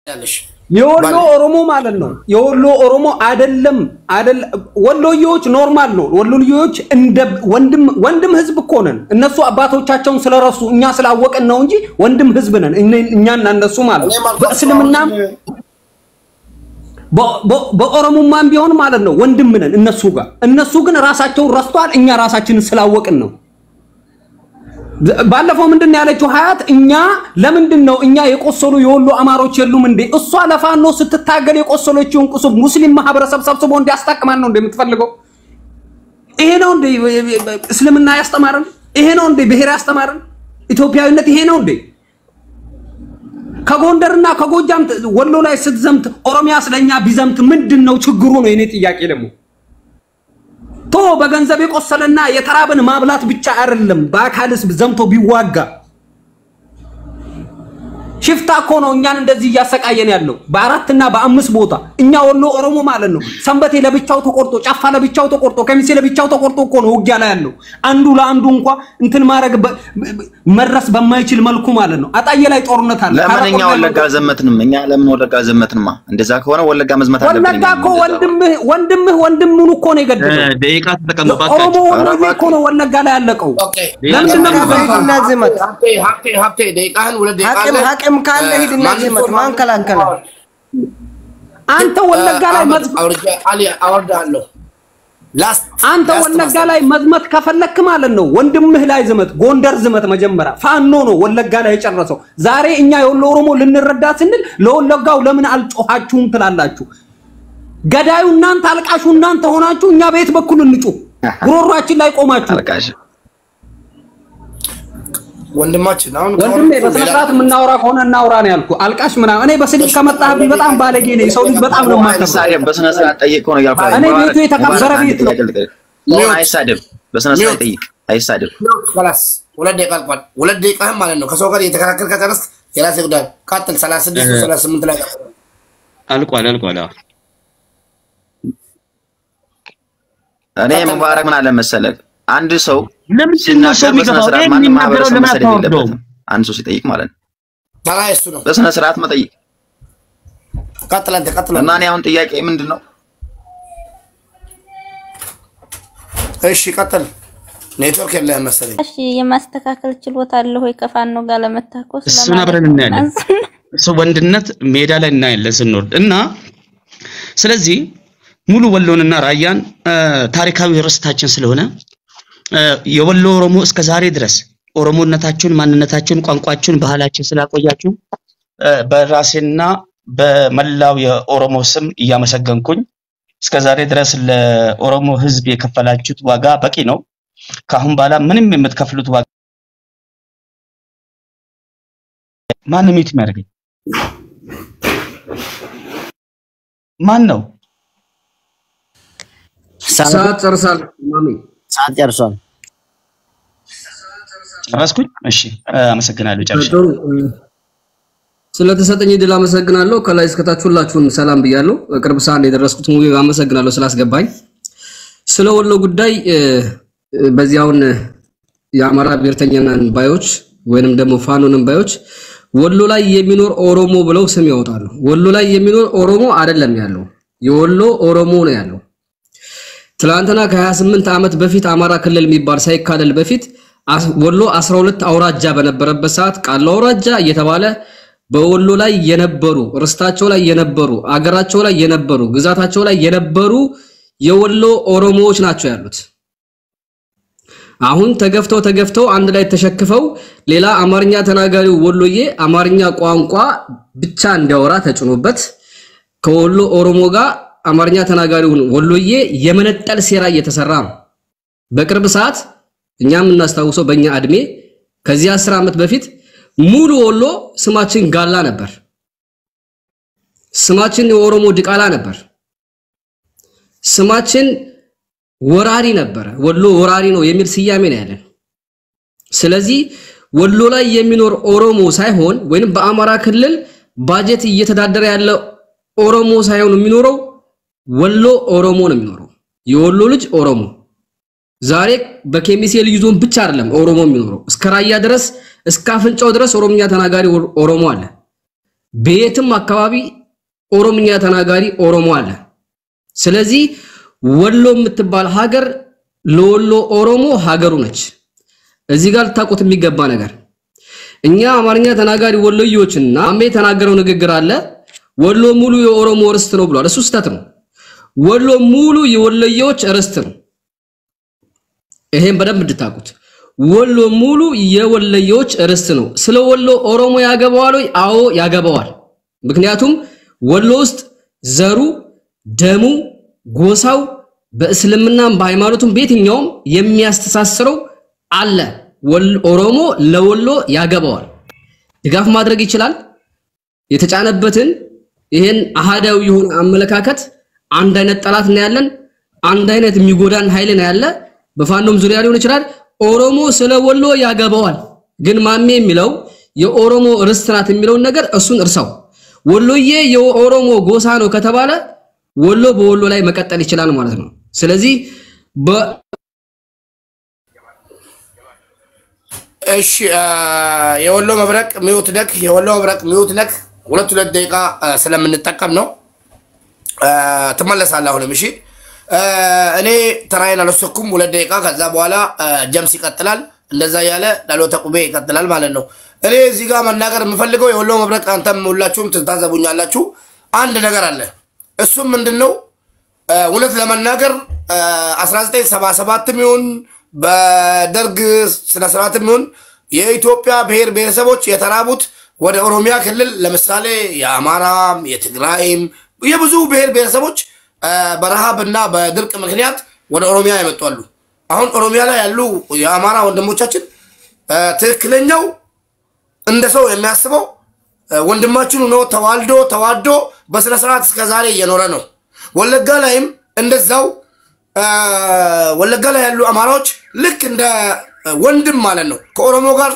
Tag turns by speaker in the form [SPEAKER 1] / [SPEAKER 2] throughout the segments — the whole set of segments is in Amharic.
[SPEAKER 1] የወሎ ኦሮሞ ማለት ነው የወሎ ኦሮሞ አይደለም ወሎዮች ኖርማል ነው ወሎዮች እንደ ወንድም ህዝብ እኮ ነን እነሱ አባቶቻቸውን ስለረሱ እኛ ስላወቀን ነው እንጂ ወንድም ህዝብ ነን እኛና እነሱ ማለት በእስልምና በኦሮሞማም ቢሆን ማለት ነው ወንድም ነን እነሱ ግን ራሳቸውን ረስተዋል እኛ ራሳችንን ስላወቅን ነው ባለፈው ምንድነው ያለችው ሀያት እኛ ለምንድነው እኛ የቆሰሉ የወሎ አማሮች የሉም እንዴ እሷ ለፋኖ ስትታገል የቆሰለችውን ቁስብ ሙስሊም ማህበረሰብ ሰብስቦ እንዲያስታቅማን ነው እንደምትፈልገው ይሄ ነው እንዴ እስልምና ያስተማረን ይሄ ነው እንዴ ብሔር ያስተማረን ኢትዮጵያዊነት ይሄ ነው እንዴ ከጎንደርና ከጎጃም ወሎ ላይ ስትዘምት ኦሮሚያ ስለኛ ቢዘምት ምንድነው ችግሩ ነው የኔ ጥያቄ ደግሞ ቶ በገንዘብ የቆሰለና የተራበን ማብላት ብቻ አይደለም በአካልስ ዘምቶ ቢዋጋ ሽፍታ እኮ ነው እኛን እንደዚህ ያሰቃየን ያለው በአራትና በአምስት ቦታ እኛ ወሎ ኦሮሞ ማለት ነው ሰንበቴ ለብቻው ተቆርጦ ጫፋ ለብቻው ተቆርጦ ከሚሴ ለብቻው ተቆርጦ እኮ ነው ውጊያ ላይ ያለው አንዱ ለአንዱ እንኳን እንትን ማረግ መድረስ በማይችል መልኩ ማለት ነው አጣየ ላይ ጦርነት አለ
[SPEAKER 2] ለማንኛው ወለጋ ዘመትንም እኛ ለምን ወለጋ ዘመትንማ እንደዛ ከሆነ ወለጋ መዝመት አለብን
[SPEAKER 1] ወለጋ እኮ ወንድሙን እኮ ነው የገደለው
[SPEAKER 3] ደቂቃ ተቀመጣችሁ
[SPEAKER 1] ኦሮሞ ወንድም እኮ ነው ወለጋ ላይ ያለቀው ለምን ነው
[SPEAKER 4] ሀብቴ ደቂቃህን ወለ ደቂቃ
[SPEAKER 5] ካለ ሂድና ዘመት ማን ከላከለ
[SPEAKER 1] አንተ ወለጋ ላይ
[SPEAKER 4] አወርዳለሁ
[SPEAKER 1] አንተ ወለጋ ላይ መዝመት ከፈለክ ማለት ነው ወንድምህ ላይ ዘመት ጎንደር ዘመት መጀመሪያ ፋኖ ነው ወለጋ ላይ የጨረሰው ዛሬ እኛ የወሎ ኦሮሞ ልንረዳ ስንል ለወለጋው ለምን አልጮሃችሁም ትላላችሁ ገዳዩ እናንተ አልቃሹ እናንተ ሆናችሁ እኛ በየት በኩል እንጩ ጉሮሯችን ላይ ቆማችሁ
[SPEAKER 2] አልቃሽ
[SPEAKER 4] ወንድማችን አሁን
[SPEAKER 1] ወንድሜ በስነስርዓት የምናወራ ከሆነ እናውራ ነው ያልኩ አልቃሽ ምናምን እኔ በስልክ ከመጣህብኝ በጣም ባለጌ ነኝ ሰው ልጅ በጣም ነው ማከብረው
[SPEAKER 2] በስነስርዓት ጠይቅ ነው ያልኩ
[SPEAKER 1] እኔ ቤቱ የተከበረ ቤት ነው
[SPEAKER 2] አይሳደብ በስነስርዓት ጠይቅ አይሳደብ
[SPEAKER 4] ሁለት ደቂቃ ማለት ነው ከሰው ጋር የተከራከር ከጨረስክ የራሴ ጉዳይ ቀጥል 36 38 ላይ
[SPEAKER 3] አልቋል
[SPEAKER 2] እኔ ሙባረክ ምን አለ መሰለህ አንድ ሰው
[SPEAKER 3] ለምንድነው ሰው የሚገባው የሚናገረው ለምን አታወርደው
[SPEAKER 2] አንድ ሰው ሲጠይቅ ማለት ነው
[SPEAKER 4] ታዲያ እሱ ነው
[SPEAKER 2] በስነ ስርዓት መጠይቅ
[SPEAKER 4] ቀጥል
[SPEAKER 2] እና እኔ አሁን ጥያቄ ምንድነው
[SPEAKER 4] እሺ ቀጥል ኔትወርክ የለም መሰለኝ
[SPEAKER 6] እሺ የማስተካከል ችሎታ አለ ወይ ከፋኖ ጋር ለመታኮስ
[SPEAKER 3] እሱን አብረን እናያለን ሰው ወንድነት ሜዳ ላይ እናያለን ስንወርድ እና ስለዚህ ሙሉ ወሎንና ራያን ታሪካዊ ርስታችን ስለሆነ የወሎ ኦሮሞ እስከ ዛሬ ድረስ ኦሮሞነታችሁን ማንነታችሁን ቋንቋችሁን ባህላችሁን ስላቆያችሁ በራሴና በመላው የኦሮሞ ስም እያመሰገንኩኝ እስከ ዛሬ ድረስ ለኦሮሞ ህዝብ የከፈላችሁት ዋጋ በቂ ነው ካሁን በኋላ ምንም የምትከፍሉት ዋጋ ማንም ይትመርገኝ ማን ነው
[SPEAKER 1] ሰዓት ጨርሳል ማሚ
[SPEAKER 5] ሰዓት ጨርሷል
[SPEAKER 3] ጨረስኩኝ እሺ አመሰግናለሁ ጨርሻ
[SPEAKER 1] ስለተሰጠኝ ድል አመሰግናለሁ ከላይ እስከታች ሁላችሁን ሰላም ብያለሁ ቅርብ ሰዓት የደረስኩት ሙሉ አመሰግናለሁ ስላስገባኝ ስለ ወሎ ጉዳይ በዚያውን የአማራ ብሔርተኛን ባዮች ወይንም ደግሞ ፋኖንን ባዮች ወሎ ላይ የሚኖር ኦሮሞ ብለው ስም ያወጣሉ ወሎ ላይ የሚኖር ኦሮሞ አይደለም ያለው የወሎ ኦሮሞ ነው ያለው ትላንትና ከ28 አመት በፊት አማራ ክልል የሚባል ሳይካለል በፊት ወሎ 12 አውራጃ በነበረበት ሰዓት ቃል አውራጃ እየተባለ በወሎ ላይ የነበሩ ርስታቸው ላይ የነበሩ አገራቸው ላይ የነበሩ ግዛታቸው ላይ የነበሩ የወሎ ኦሮሞዎች ናቸው ያሉት አሁን ተገፍተው አንድ ላይ ተሸክፈው ሌላ አማርኛ ተናጋሪው ወሎዬ አማርኛ ቋንቋ ብቻ እንዲያወራ ተጭኖበት ከወሎ ኦሮሞ ጋር አማርኛ ተናጋሪው ወሎዬ የመነጠል ሴራ እየተሰራ ነው በቅርብ ሰዓት እኛም እናስተዋውሰው በእኛ እድሜ ከዚህ 10 አመት በፊት ሙሉ ወሎ ስማችን ጋላ ነበር ስማችን የኦሮሞ ድቃላ ነበር ስማችን ወራሪ ነበር ወሎ ወራሪ ነው የሚል ስያሜ ነው ያለን ስለዚህ ወሎ ላይ የሚኖር ኦሮሞ ሳይሆን ወይንም በአማራ ክልል ባጀት እየተዳደረ ያለ ኦሮሞ ሳይሆን የሚኖረው ወሎ ኦሮሞ ነው የሚኖረው የወሎ ልጅ ኦሮሞ ዛሬ በኬሚሴ ልጅ ዞን ብቻ አይደለም ኦሮሞ የሚኖረው እስከ ራያ ድረስ እስከ አፍንጫው ድረስ ኦሮምኛ ተናጋሪ ኦሮሞ አለ በየትም አካባቢ ኦሮምኛ ተናጋሪ ኦሮሞ አለ ስለዚህ ወሎ የምትባል ሀገር ለወሎ ኦሮሞ ሀገሩ ነች እዚህ ጋር ታቆት የሚገባ ነገር እኛ አማርኛ ተናጋሪ ወሎዮችና አሜ ተናገረው ንግግር አለ ወሎ ሙሉ የኦሮሞ ርስት ነው ብሏል እሱ ስህተት ነው ወሎ ሙሉ የወሎዮች ርስት ነው ይሄን በደንብ እንድታቁት ወሎ ሙሉ የወሎዮች ርስት ነው ስለ ወሎ ኦሮሞ ያገባዋል ወይ አዎ ያገባዋል ምክንያቱም ወሎ ውስጥ ዘሩ ደሙ ጎሳው በእስልምናም በሃይማኖቱም በየትኛውም የሚያስተሳስረው አለ ኦሮሞ ለወሎ ያገባዋል ድጋፍ ማድረግ ይችላል የተጫነበትን ይሄን አሃዳው የሆነ አመለካከት አንድ አይነት ጠላት ነው ያለን አንድ አይነት የሚጎዳን ኃይል ነው ያለ በፋኖም ዙሪያ ሊሆን ይችላል ኦሮሞ ስለ ወሎ ያገባዋል ግን ማሜ የሚለው የኦሮሞ ርስትራት የሚለው ነገር እሱን እርሳው ወሎዬ የኦሮሞ ጎሳ ነው ከተባለ ወሎ በወሎ ላይ መቀጠል ይችላል ማለት ነው ስለዚህ
[SPEAKER 4] እሺ የወሎ መብረቅ ሚውት ነክ ሁለት ደቂቃ ስለምንጠቀም ነው ተመለሳለሁ አሁንም እሺ እኔ ተራይና ለሰኩም ሁለት ደቂቃ ከዛ በኋላ ጀምስ ይቀጥላል እንደዛ ያለ ዳሎ ተቁቤ ይቀጥላል ማለት ነው እኔ እዚህ ጋር መናገር የምፈልገው የወሎ መብረቅ አንተም ሁላችሁም ትታዘቡኛላችሁ አንድ ነገር አለ እሱም ምንድነው እውነት ለመናገር 1977 ሚሆን በደርግ ስነ ስርዓት ሚሆን የኢትዮጵያ ብሔር ብሔረሰቦች የተራቡት ወደ ኦሮሚያ ክልል ለምሳሌ የአማራም የትግራይም የብዙ ብሔር ብሔረሰቦች በረሃብና በድርቅ ምክንያት ወደ ኦሮሚያ ይመጣሉ አሁን ኦሮሚያ ላይ ያሉ የአማራ ወንድሞቻችን ትክክለኛው እንደ ሰው የሚያስበው ወንድማችን ነው ተዋዶ በስነ ስርዓት እስከ ዛሬ እየኖረ ነው ወለጋ ላይም እንደዛው ወለጋ ላይ ያሉ አማራዎች ልክ እንደ ወንድም ማለት ነው ከኦሮሞ ጋር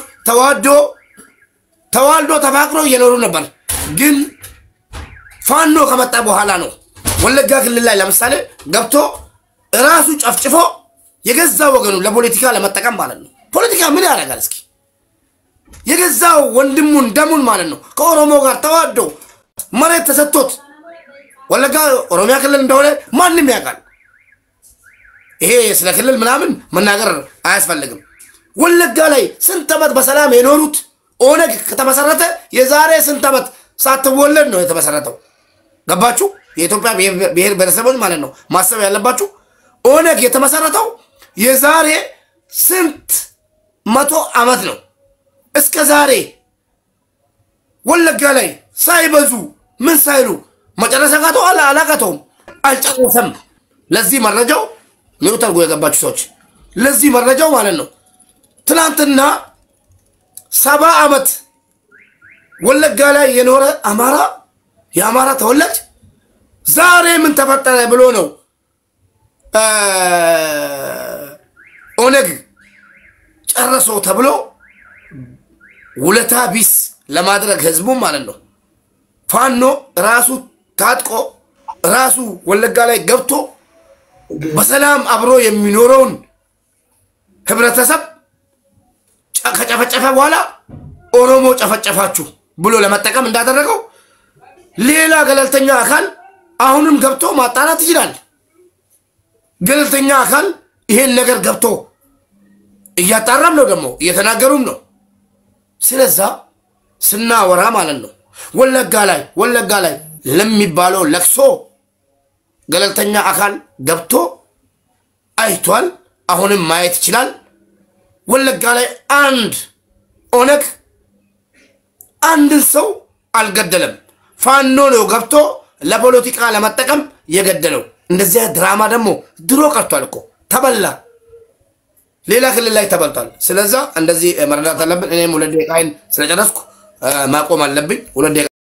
[SPEAKER 4] ተዋልዶ ተፋቅሮ እየኖሩ ነበር ግን ፋኖ ከመጣ በኋላ ነው ወለጋ ክልል ላይ ለምሳሌ ገብቶ ራሱ ጨፍጭፎ የገዛው ወገኑ ለፖለቲካ ለመጠቀም ማለት ነው ፖለቲካ ምን ያደርጋል እስኪ የገዛው ወንድሙን ደሙን ማለት ነው ከኦሮሞ ጋር ተዋዶ መሬት ተሰጥቶት ወለጋ ኦሮሚያ ክልል እንደሆነ ማንንም ያውቃል ይሄ ስለ ክልል ምናምን መናገር አያስፈልግም ወለጋ ላይ ስንት ዓመት በሰላም የኖሩት ኦነግ ከተመሰረተ የዛሬ ስንት ዓመት ሳትወለድ ነው የተመሰረተው ገባችሁ የኢትዮጵያ ብሔር ብሔረሰቦች ማለት ነው ማሰብ ያለባችሁ ኦነግ የተመሰረተው የዛሬ ስንት መቶ ዓመት ነው እስከ ዛሬ ወለጋ ላይ ሳይበዙ ምን ሳይሉ መጨረሻ ጋቶ አላጋቶም አልጨረሰም ለዚህ መረጃው ነው ተርጎ የገባችሁ ሰዎች ለዚህ መረጃው ማለት ነው ትላንትና 70 ዓመት ወለጋ ላይ የኖረ አማራ የአማራ ተወላጅ ዛሬ ምን ተፈጠረ ብሎ ነው ኦነግ ጨረሶ ተብሎ ውለታ ቢስ ለማድረግ ህዝቡ ማለት ነው ፋኖ ራሱ ታጥቆ ራሱ ወለጋ ላይ ገብቶ በሰላም አብሮ የሚኖረውን ህብረተሰብ ከጨፈጨፈ በኋላ ኦሮሞ ጨፈጨፋችሁ ብሎ ለመጠቀም እንዳደረገው ሌላ ገለልተኛ አካል አሁንም ገብቶ ማጣራት ይችላል ገለልተኛ አካል ይሄን ነገር ገብቶ እያጣራም ነው ደግሞ እየተናገሩም ነው ስለዛ ስናወራ ማለት ነው ወለጋ ላይ ለሚባለው ለክሶ ገለልተኛ አካል ገብቶ አይቷል አሁንም ማየት ይችላል ወለጋ ላይ አንድ ኦነግ አንድን ሰው አልገደለም ፋኖ ነው ገብቶ ለፖለቲካ ለመጠቀም የገደለው እንደዚህ ድራማ ደግሞ ድሮ ቀርቷል እኮ ተበላ ሌላ ክልል ላይ ተበልቷል ስለዛ እንደዚህ መረዳት አለብን እኔም ሁለት ደቂቃዬን ስለጨረስኩ ማቆም አለብኝ ሁለት